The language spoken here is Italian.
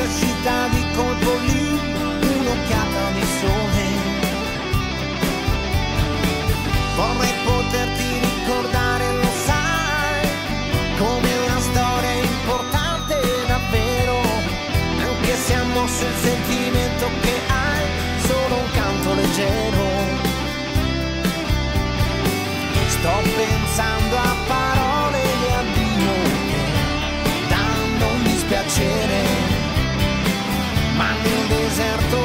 sei uscita di colpo lì, un'occhiata di sole. Vorrei poterti ricordare, lo sai, come una storia importante davvero, anche se ha mosso il sentimento che hai, solo un canto leggero. Sto pensando a parole di addio che danno un dispiacere, ma nel deserto